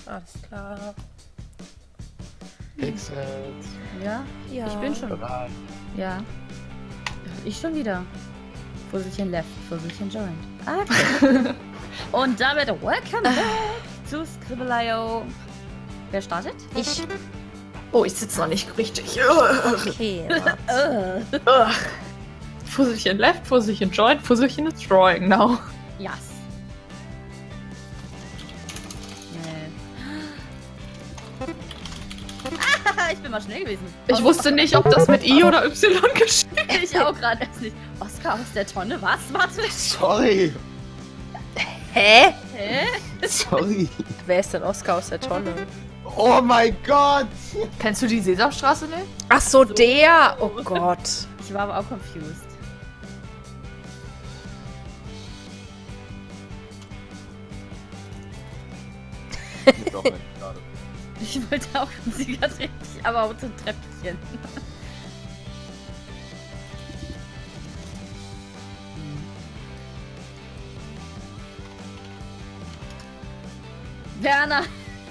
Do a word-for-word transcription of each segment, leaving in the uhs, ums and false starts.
Alles klar. Exit. Ja? Ja. Ich bin schon. Bereit. Ja. Ich schon wieder. Position left, Position joint. Okay. Und damit welcome back zu Scribble.io. Wer startet? Ich. Oh, ich sitze noch nicht richtig. Okay. Äh. Ugh. Position left, position joint, position is drawing now. Yes. Nee. Ich bin mal schnell gewesen. Ich wusste nicht, ob das mit I oder Y geschrieben Ich auch gerade erst nicht. Oscar aus der Tonne, was? Warte. Sorry. Hä? Hä? Sorry. Wer ist denn Oscar aus der Tonne? Oh mein Gott. Kennst du die Sesamstraße nicht? Ach so, der! Oh Gott. Ich war aber auch confused. Doch nicht gerade. Ich wollte auch ein Siegertreppchen, aber auch ein Treppchen. Werner!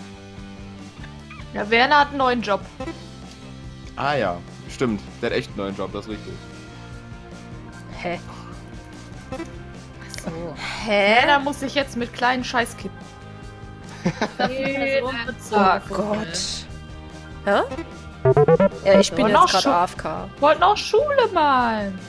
Ja, Werner hat einen neuen Job. Ah ja, stimmt. Der hat echt einen neuen Job, das ist richtig. Hä? Ach so. Hä? Werner muss sich jetzt mit kleinen Scheißkippen. Das Oh Gott. Hä? Ja, ich bin Und jetzt auch gerade schon- A F K. Wollten auch Schule malen.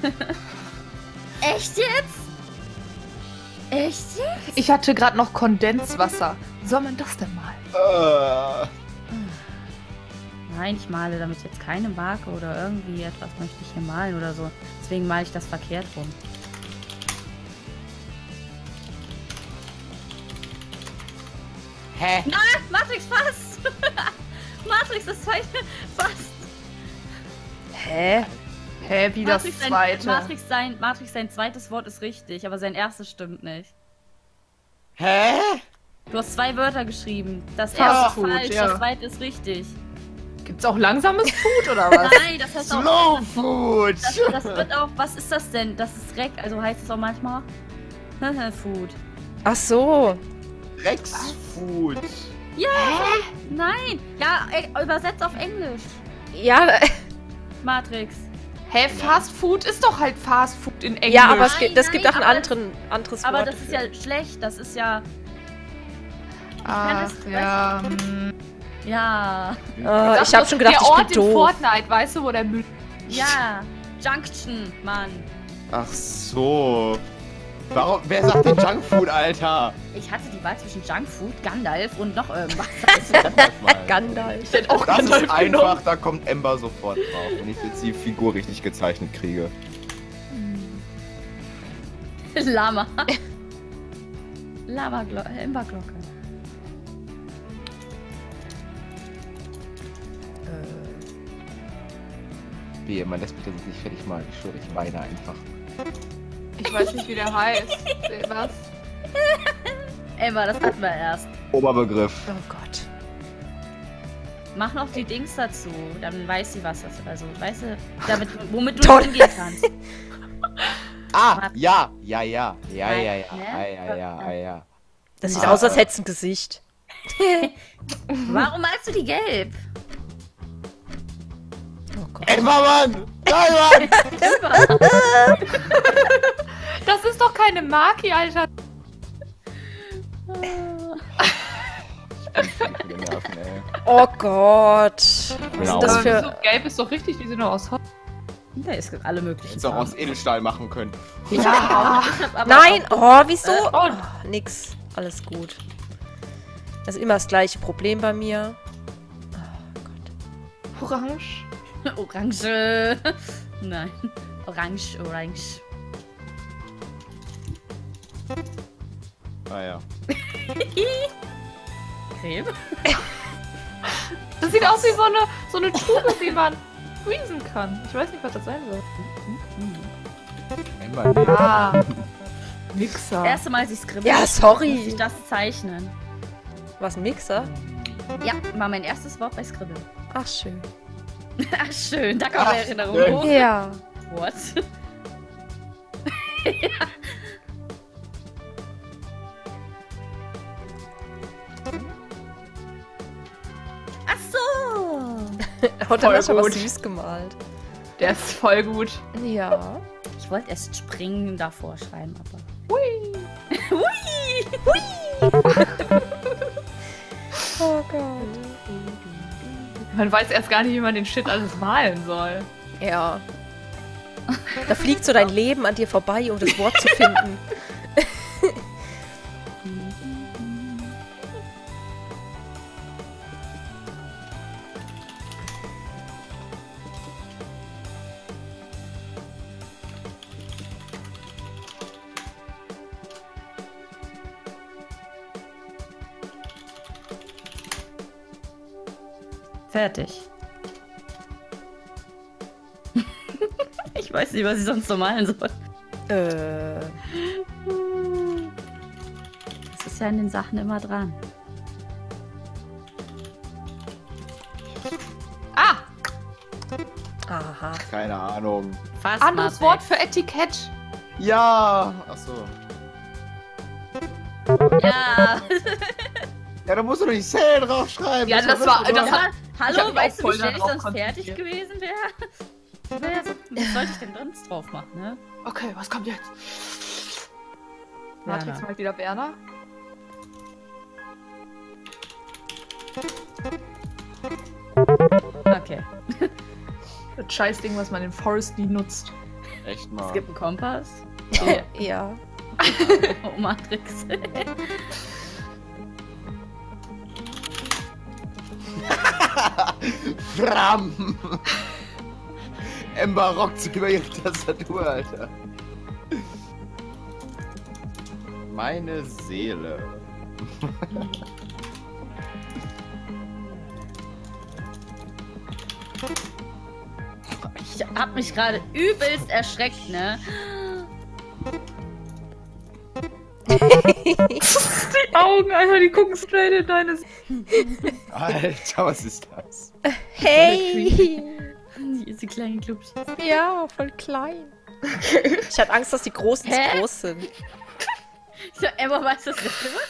Echt jetzt? Echt jetzt? Ich hatte gerade noch Kondenswasser. Wie soll man das denn mal? Äh. Nein, ich male damit jetzt keine Marke oder irgendwie etwas möchte ich hier malen oder so. Deswegen male ich das verkehrt rum. Hä? Ah, Matrix fast! Matrix das zweite fast! Hä? Hä, wie das Matrix sein, zweite? Matrix, sein, Matrix sein zweites Wort ist richtig, aber sein erstes stimmt nicht. Hä? Du hast zwei Wörter geschrieben. Das Fast erste ist Food, falsch, ja. das zweite ist richtig. Gibt's auch langsames Food oder was? Nein, das heißt auch... Slow Food. Das, das wird auch... Was ist das denn? Das ist Reck, also heißt es auch manchmal... Food. Ach so. Rex Food. Ja! Nein! Ja, e- übersetzt auf Englisch. Ja, Matrix. Hä, Fast Food ist doch halt Fast Food in Englisch. ja, aber es Nein, gibt, das gibt nein, auch ein aber anderen, anderes Aber Wort das ist dafür. ja schlecht. Das ist ja... Ach, das- ja. hm. Ja. Äh, Sag ich hab doch, schon gedacht, der ich Ort bin in doof. Fortnite, weißt du, wo der Müll... Ja. Junction, Mann. Ach so. Warum? Wer sagt denn Junkfood, Alter? Ich hatte die Wahl zwischen Junkfood, Gandalf und noch irgendwas. Gandalf. Ich hätte auch Das Gandalf ist einfach, genommen. da kommt Ember sofort drauf, wenn ich jetzt die Figur richtig gezeichnet kriege. Lama. Lama-Glocke. Emberglocke. Wehe, man lässt mich das jetzt nicht fertig malen. Ich schwöre, ich weine einfach. Ich weiß nicht, wie der heißt. Was? Ember, das hatten wir erst. Oberbegriff. Oh Gott. Mach noch die Dings dazu, dann weiß sie, was das ist. Also, weißt du, damit, womit du Toll. nicht umgehen kannst. Ah, ja, ja, ja, ja, ja, ja, Ne? ja, ja, ja, ja, ja. Das sieht Ah, aus, als äh. hättest du ein Gesicht. Warum malst du die gelb? Oh Gott. Ember, Mann! Nein, Mann! Ember. Das ist doch keine Maki, Alter. Ich bin für die Nerven, ey. Oh Gott. Was Genau. ist das Aber für... wieso? Gelb ist doch richtig, die sind doch aus Holz. Da ist alle möglichen. Hättest du auch aus Edelstahl machen können. Ich hab auch, ich hab aber Nein! auch, Oh, wieso? Äh, oh. Oh, nix. Alles gut. Das ist immer das gleiche Problem bei mir. Oh Gott. Orange. Orange. Nein. Orange, orange. Ah ja. Creme? Das sieht aus wie so eine, so eine Tube, die man squeezen kann. Ich weiß nicht, was das sein soll. Ember, nee. Ah. Mixer. Das erste Mal, als ich Scribble. Ja, sorry. Muss ich das zeichnen. Was, ein Mixer? Ja, war mein erstes Wort bei Scribble. Ach, schön. Ach, schön. Da kommt Ach, eine Erinnerung schön. hoch. Ja. What? Und dann Voll hast du aber gut. süß gemalt. Der ist voll gut. Ja. Ich wollte erst springen davor schreiben, aber. Hui. Oh Gott. Man weiß erst gar nicht, wie man den Shit alles malen soll. Ja. Da fliegt so dein Leben an dir vorbei, um das Wort zu finden. Fertig. Ich weiß nicht, was ich sonst so malen soll. Äh. Das ist ja an den Sachen immer dran. Ah! Aha. Keine Ahnung. Fast Anderes mal Wort weg. für Etikett. Ja! Achso. Ja. Ja, da musst du doch nicht Sale draufschreiben. Ja, das war- doch- das hat- Ja, Ich hab hallo, mich auch weißt du, voll wie schnell ich darauf sonst fertig konzentriert. gewesen wäre? Wär so, was sollte ich denn sonst drauf machen, ne? Okay, was kommt jetzt? Werner. Matrix mal wieder Werner. Okay. Das Scheißding, was man in Forest nie nutzt. Echt mal. Es gibt einen Kompass. Ja. Oh, Matrix. Fram! Ember rockt sich über ihre Tastatur, Alter. Meine Seele. Ich hab mich gerade übelst erschreckt, ne? Die Augen, Alter, die gucken straight in deine... Alter, was ist das? Hey! Diese kleinen Klubschen. Ja, voll klein. Ich hatte Angst, dass die Großen Hä? zu groß sind. Ich sag, Emma, weißt du das selber?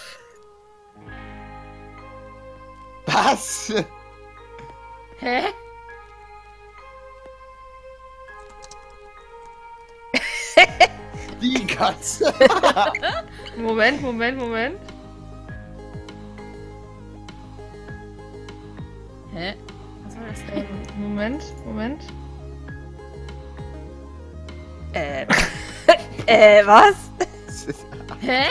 Was? Hä? Die Katze! Moment, Moment, Moment. Hä? Was war das denn? Moment, Moment. Äh. äh, was? Hä?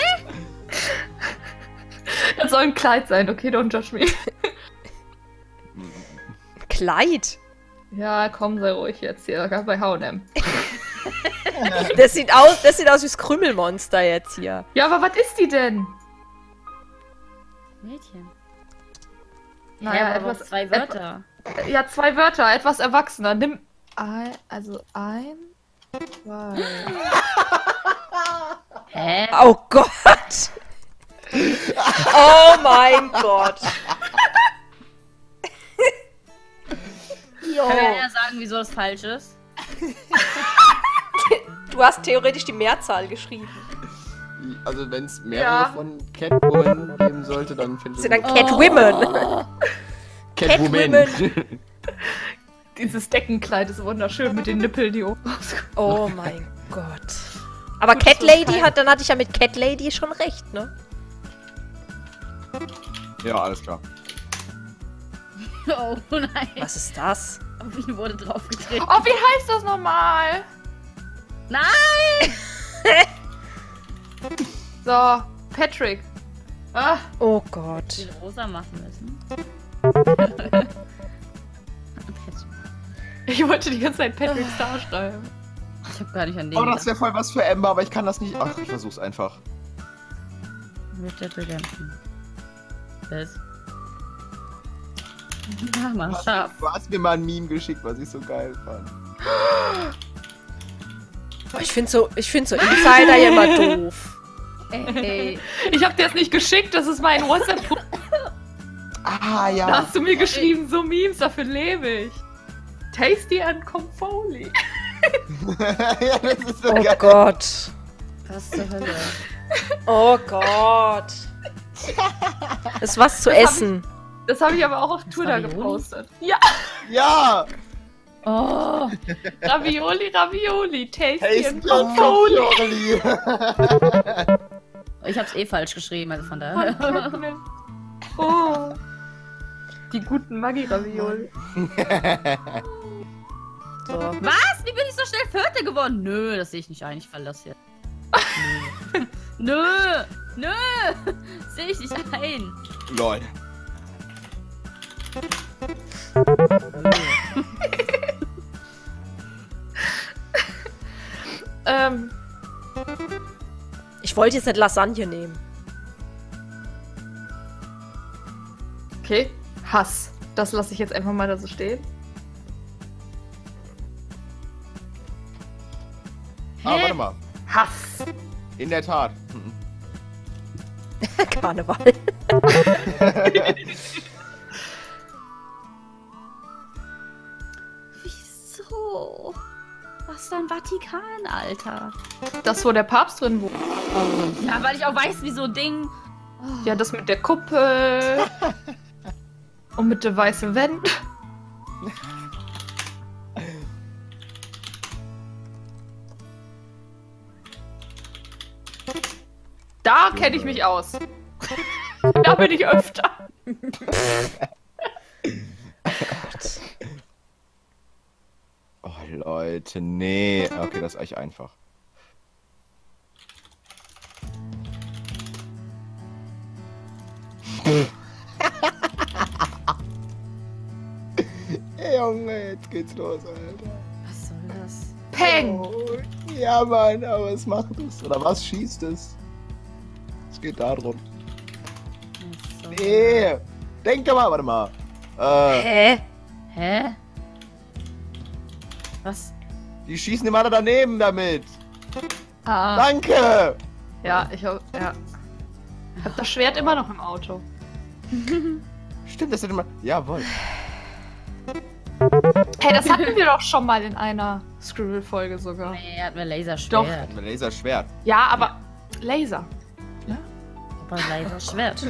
Das soll ein Kleid sein, okay, don't judge me. Kleid? Ja, komm, sei ruhig jetzt hier, gerade bei H und M. Das sieht aus, das sieht aus wie das Krümelmonster jetzt hier. Ja, aber was ist die denn? Mädchen. Naja, Hä, aber etwas... zwei Wörter. Etwa, ja, zwei Wörter, etwas erwachsener. Nimm... Ein, also ein... Zwei... Hä? Oh Gott! Oh mein Gott! Kann mir einer sagen, wieso das falsch ist? Du hast theoretisch die Mehrzahl geschrieben. Also wenn es mehrere Ja. von Catwoman geben sollte, dann finde Das ich... sind dann Catwomen. Catwoman! Dieses Deckenkleid ist wunderschön mit den Nippeln, die oben rauskommen. Oh mein Gott. Aber Gut, Cat so Lady fein. hat, dann hatte ich ja mit Cat Lady schon recht, ne? Ja, alles klar. Oh nein. Was ist das? Auf ihn wurde draufgetreten. Oh, wie heißt das nochmal? Nein! So, Patrick. Ah, Oh Gott. Den rosa machen müssen. ich wollte die ganze Zeit Patrick Star schreiben. Ich hab gar nicht an den Oh, das gedacht. wäre voll was für Ember, aber ich kann das nicht... Ach, ich versuch's einfach. Red Dead Redemption. Was? Ja, mal scharf. Du hast mir mal ein Meme geschickt, was ich so geil fand. Oh, ich finde so, ich find so Insider ja immer doof. Ey, Ich hab dir das nicht geschickt, das ist mein WhatsApp. Ah, Da ja. hast du mir geschrieben, so Memes, dafür lebe ich. Tasty and Comfoley. Ja, das ist so Oh geil. Gott. was zur Hölle? Oh Gott. Das ist was zu Das hab essen. Das habe ich aber auch auf Twitter Ravioli? gepostet. Ja, Ja! Oh. Ravioli, Ravioli, Tasty Tasty and und Ravioli. Ravioli. Ich hab's eh falsch geschrieben, also von daher. Oh. Die guten Maggi-Ravioli. So. Was? Wie bin ich so schnell Vierte geworden? Nö, das sehe ich nicht ein. Ich verlasse jetzt. Nö. Nö. Nö. Sehe ich nicht ein. Lol. ähm, Ich wollte jetzt nicht Lasagne nehmen. okay. Hass. Das lasse ich jetzt einfach mal da so stehen. Ah, warte mal. Hass. In der Tat. Mhm. Karneval. Wieso? Was ist ein Vatikan, Alter? Das, wo der Papst drin wohnt. Ja, weil ich auch weiß, wie so ein Ding. Oh. Ja, das mit der Kuppel. Und mit der weißen Wand. Da kenne ich mich aus. Da bin ich öfter. Oh, Leute, nee. Okay, das ist echt einfach. Hey, Junge, jetzt geht's los, Alter. Was soll das? Peng! Oh, ja, Mann, aber was macht es? Oder was schießt es? Es geht darum. Was soll Nee! Denk doch mal, warte mal. Äh, Hä? Hä? Was? die schießen immer da daneben damit. Ah, Danke! ja, ich hab, ja. Ich hab das Schwert immer noch im Auto. Stimmt, das hätte man. Jawohl. Hey, das hatten wir doch schon mal in einer Scribble-Folge sogar. Nee, er hat mir Laserschwert. Doch. Ein Laserschwert. Ja, aber Laser. Aber Laserschwert.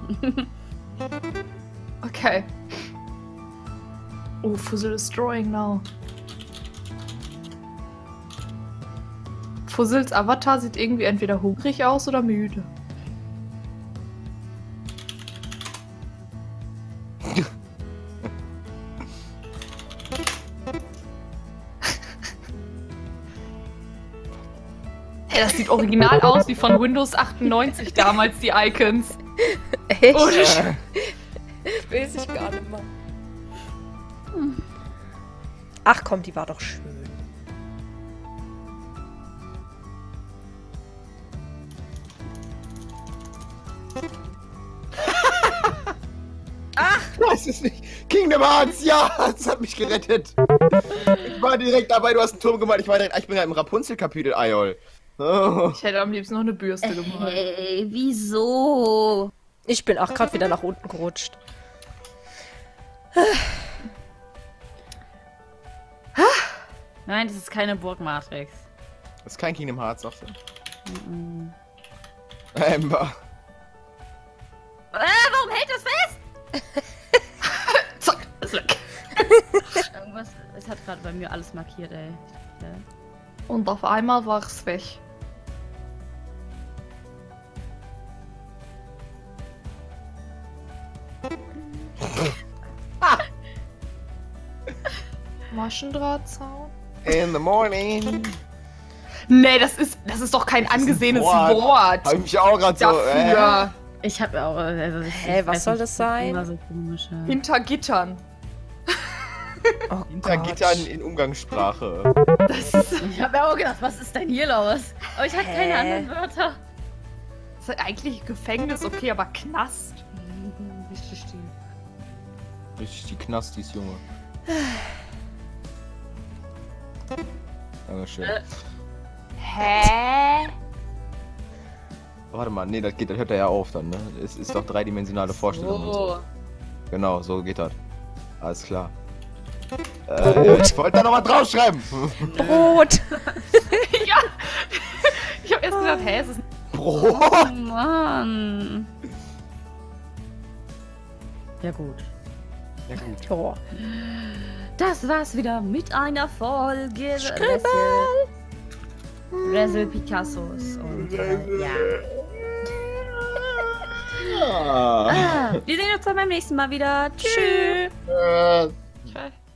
Okay. Oh, Fuzzle is drawing now. Fuzzles Avatar sieht irgendwie entweder hungrig aus oder müde. Hey, das sieht original aus wie von Windows achtundneunzig damals, die Icons. Echt? Oder? Weiß ich gar nicht mal. Ach komm, die war doch schön. Das ist nicht. Kingdom Hearts, ja! Das hat mich gerettet. Ich war direkt dabei, du hast einen Turm gemalt. Ich war direkt. Ich bin ja im Rapunzel-Kapitel, Ayol. Oh. Ich hätte am liebsten noch eine Bürste gemalt. Ey, wieso? Ich bin auch gerade wieder nach unten gerutscht. Nein, das ist keine Burg-Matrix. Das ist kein Kingdom Hearts, sagst du? Mhm. Amber. Äh, warum hält das fest? Zack, ist weg. Irgendwas, es hat gerade bei mir alles markiert, ey. Ja. Und auf einmal war es weg. Maschendrahtzaun? In the morning. Nee, das ist, das ist doch kein Das ist ein angesehenes Wort. Wort. Hab ich mich auch gerade so. Äh, Dafür. Ich hab auch. Also ich, Hä, ich was weiß soll nicht, das ist sein? Immer so komisch, ja. Hinter Gittern. Oh hinter Gott. Gittern in Umgangssprache. Das ist, Ich hab mir auch gedacht, was ist denn hier los? Aber ich hatte keine Hä? anderen Wörter. das ist eigentlich Gefängnis, okay, aber Knast. Richtig still. Richtig die Knastis, Junge. Dankeschön. Äh. Hä? Warte mal, nee, das geht, das hört er ja auf dann, ne? Es ist doch dreidimensionale Vorstellung und so. So. Genau, so geht das. Alles klar. Äh, ich wollte da noch was draufschreiben. Brot. Ja. Ich hab erst gedacht, hä, es ist Brot. Oh Mann. Ja gut. Ja gut. Ja. Das war's wieder mit einer Folge Skribbel! Resel Picassos. Und äh, ja. Ja. Ah, wir sehen uns dann beim nächsten Mal wieder. Tschüss. Äh, Tschüss.